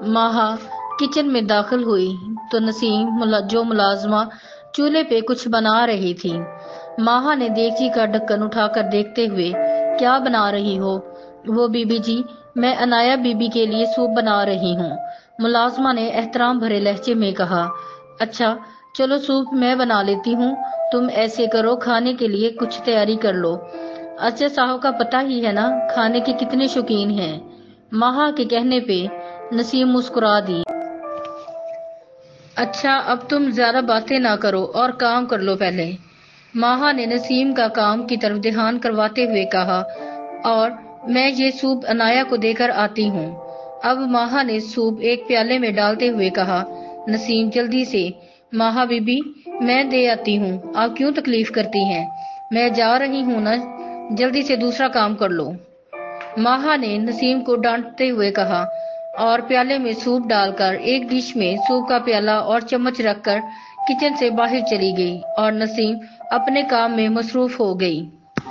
माहा किचन में दाखिल हुई तो नसीम जो मुलाजमा चूल्हे पे कुछ बना रही थी। माहा ने देगची का ढक्कन उठाकर देखते हुए, क्या बना रही हो? वो बीबी जी, मैं अनाया बीबी के लिए सूप बना रही हूँ। मुलाजमा ने एहतराम भरे लहजे में कहा। अच्छा चलो सूप मैं बना लेती हूँ, तुम ऐसे करो खाने के लिए कुछ तैयारी कर लो। अरशद साहब का पता ही है ना खाने के कितने शौकीन हैं। माहा के कहने पे नसीम मुस्कुरा दी। अच्छा अब तुम ज्यादा बातें ना करो और काम कर लो पहले। माहा ने नसीम का काम की तरफ ध्यान करवाते हुए कहा, और मैं ये सूप अनाया को देकर आती हूँ। अब माहा ने सूप एक प्याले में डालते हुए कहा। नसीम जल्दी से, माहा बीबी मैं दे आती हूँ, आप क्यों तकलीफ करती हैं? मैं जा रही हूँ ना, जल्दी से दूसरा काम कर लो। माहा ने नसीम को डांटते हुए कहा और प्याले में सूप डालकर एक डिश में सूप का प्याला और चम्मच रखकर किचन से बाहर चली गई और नसीम अपने काम में मसरूफ हो गई।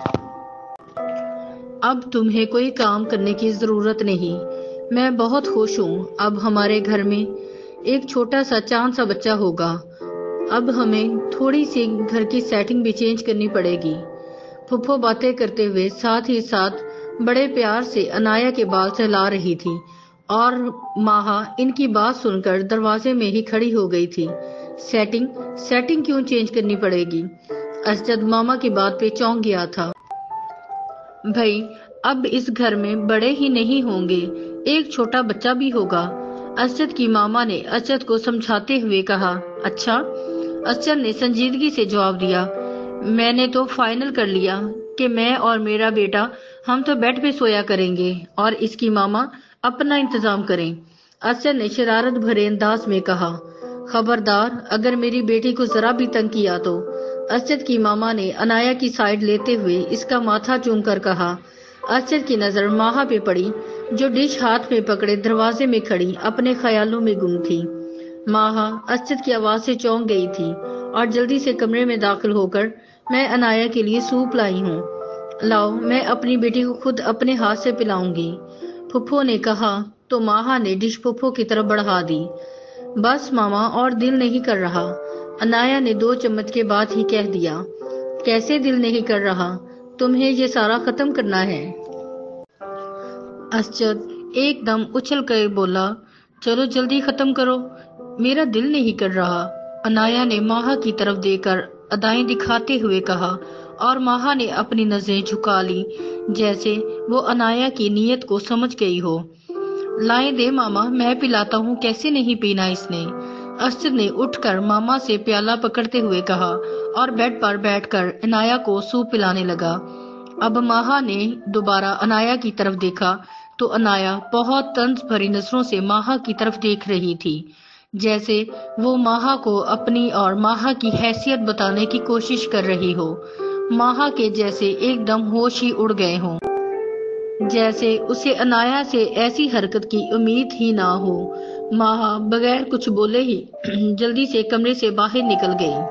अब तुम्हें कोई काम करने की जरूरत नहीं, मैं बहुत खुश हूँ। अब हमारे घर में एक छोटा सा चांद सा बच्चा होगा। अब हमें थोड़ी सी घर की सेटिंग भी चेंज करनी पड़ेगी। फुफ्फो बातें करते हुए साथ ही साथ बड़े प्यार से अनाया के बाल सहला रही थी और माहा इनकी बात सुनकर दरवाजे में ही खड़ी हो गई थी। सेटिंग सेटिंग क्यों चेंज करनी पड़ेगी? अरशद मामा की बात पे चौंक गया था। भाई अब इस घर में बड़े ही नहीं होंगे, एक छोटा बच्चा भी होगा। अरशद की मामा ने अरशद को समझाते हुए कहा। अच्छा, अरशद ने संजीदगी से जवाब दिया। मैंने तो फाइनल कर लिया कि मैं और मेरा बेटा हम तो बेड पे सोया करेंगे और इसकी मामा अपना इंतजाम करें। अरशद ने शरारत भरे अंदाज में कहा। खबरदार अगर मेरी बेटी को जरा भी तंग किया तो। अरशद की मामा ने अनाया की साइड लेते हुए इसका माथा चूम कर कहा। अरशद की नजर माहा पे पड़ी जो डिश हाथ में पकड़े दरवाजे में खड़ी अपने ख्यालों में गुम थी। माहा अरशद की आवाज से चौंक गई थी और जल्दी से कमरे में दाखिल होकर, मैं अनाया के लिए सूप लाई हूँ, लाओ मैं अपनी बेटी को खुद अपने हाथ से पिलाऊंगी। फुफ्फो ने कहा तो माहा ने डिश फुफ्फो की तरफ बढ़ा दी। बस मामा और दिल नहीं कर रहा, अनाया ने 2 चम्मच के बाद ही कह दिया। कैसे दिल नहीं कर रहा? तुम्हें ये सारा खत्म करना है। अरशद एकदम उछल कर बोला, चलो जल्दी खत्म करो, मेरा दिल नहीं कर रहा। अनाया ने माहा की तरफ देकर अदाएं दिखाते हुए कहा और माहा ने अपनी नजरें झुका ली जैसे वो अनाया की नीयत को समझ गई हो। लाएं दे मामा, मैं पिलाता हूँ, कैसे नहीं पीना इसने। अरशद ने उठकर मामा से प्याला पकड़ते हुए कहा और बेड पर बैठकर अनाया को सूप पिलाने लगा। अब माहा ने दोबारा अनाया की तरफ देखा तो अनाया बहुत तंज भरी नजरों से माहा की तरफ देख रही थी, जैसे वो माहा को अपनी और माहा की हैसियत बताने की कोशिश कर रही हो। माहा के जैसे एकदम होश ही उड़ गए हों, जैसे उसे अनाया से ऐसी हरकत की उम्मीद ही ना हो। माहा बगैर कुछ बोले ही जल्दी से कमरे से बाहर निकल गई।